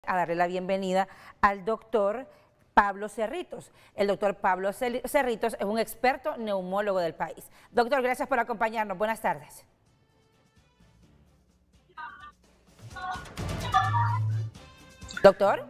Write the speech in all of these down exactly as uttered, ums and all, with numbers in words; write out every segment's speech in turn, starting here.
A darle la bienvenida al doctor Pablo Cerritos. El doctor Pablo Cerritos es un experto neumólogo del país. Doctor, gracias por acompañarnos. Buenas tardes. Doctor.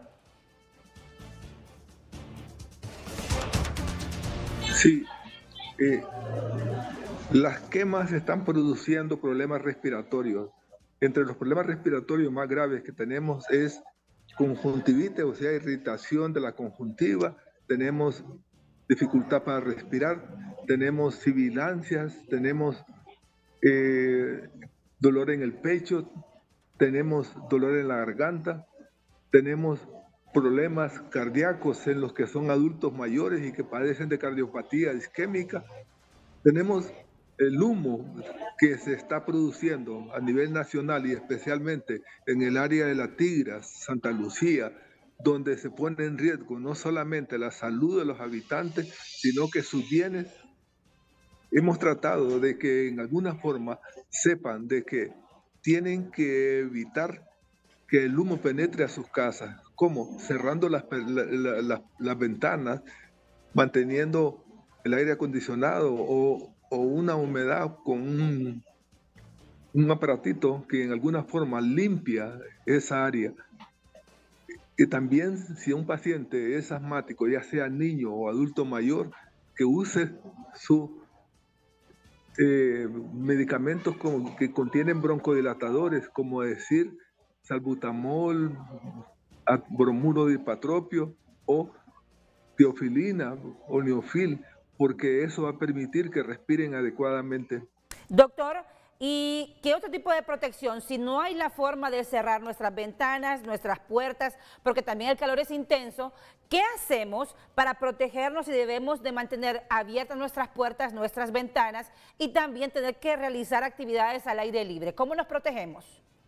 Sí, eh, las quemas están produciendo problemas respiratorios. Entre los problemas respiratorios más graves que tenemos es conjuntivitis, o sea, irritación de la conjuntiva, tenemos dificultad para respirar, tenemos sibilancias, tenemos eh, dolor en el pecho, tenemos dolor en la garganta, tenemos problemas cardíacos en los que son adultos mayores y que padecen de cardiopatía isquémica. Tenemos el humo que se está produciendo a nivel nacional y especialmente en el área de La Tigra, Santa Lucía, donde se pone en riesgo no solamente la salud de los habitantes, sino que sus bienes. Hemos tratado de que en alguna forma sepan de que tienen que evitar que el humo penetre a sus casas. ¿Cómo? Cerrando las, la, la, la, las ventanas, manteniendo el aire acondicionado o, o una humedad con un, un aparatito que en alguna forma limpia esa área. Y también si un paciente es asmático, ya sea niño o adulto mayor, que use sus eh, medicamentos como, que contienen broncodilatadores, como decir salbutamol, bromuro de hipatropio o teofilina o neofil, porque eso va a permitir que respiren adecuadamente. Doctor, ¿y qué otro tipo de protección? Si no hay la forma de cerrar nuestras ventanas, nuestras puertas, porque también el calor es intenso, ¿qué hacemos para protegernos y debemos de mantener abiertas nuestras puertas, nuestras ventanas y también tener que realizar actividades al aire libre? ¿Cómo nos protegemos?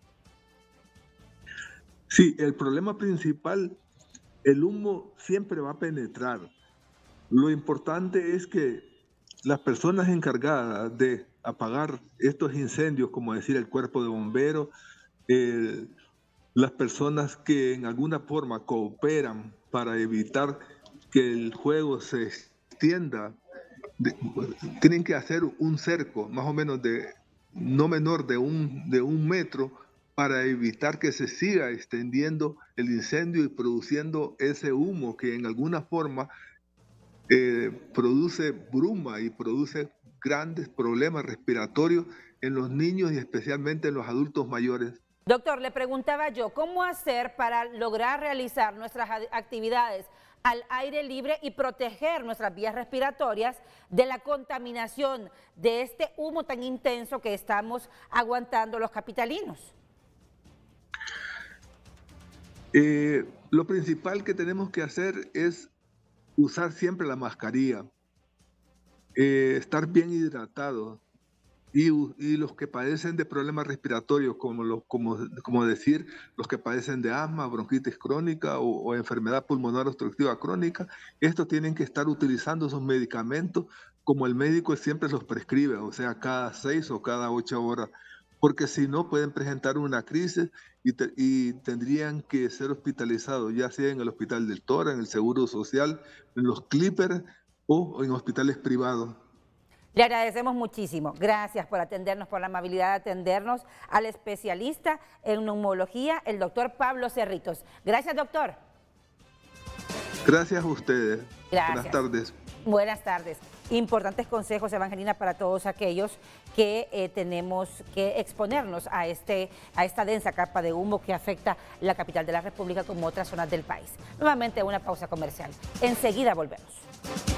Sí, el problema principal, el humo siempre va a penetrar. Lo importante es que las personas encargadas de apagar estos incendios, como decir el cuerpo de bomberos, eh, las personas que en alguna forma cooperan para evitar que el fuego se extienda, de, tienen que hacer un cerco más o menos de no menor de un, de un metro para evitar que se siga extendiendo el incendio y produciendo ese humo que en alguna forma eh, produce bruma y produce grandes problemas respiratorios en los niños y especialmente en los adultos mayores. Doctor, le preguntaba yo, ¿cómo hacer para lograr realizar nuestras actividades al aire libre y proteger nuestras vías respiratorias de la contaminación de este humo tan intenso que estamos aguantando los capitalinos? Eh, lo principal que tenemos que hacer es usar siempre la mascarilla, eh, estar bien hidratados y, y los que padecen de problemas respiratorios, como, los, como, como decir, los que padecen de asma, bronquitis crónica o, o enfermedad pulmonar obstructiva crónica, estos tienen que estar utilizando sus medicamentos como el médico siempre los prescribe, o sea, cada seis o cada ocho horas, porque si no pueden presentar una crisis y, te, y tendrían que ser hospitalizados, ya sea en el Hospital del Tora, en el Seguro Social, en los Clippers o en hospitales privados. Le agradecemos muchísimo. Gracias por atendernos, por la amabilidad de atendernos al especialista en neumología, el doctor Pablo Cerritos. Gracias, doctor. Gracias a ustedes. Gracias. Buenas tardes. Buenas tardes. Importantes consejos, Evangelina, para todos aquellos que eh, tenemos que exponernos a, este, a esta densa capa de humo que afecta la capital de la República como otras zonas del país. Nuevamente una pausa comercial. Enseguida volvemos.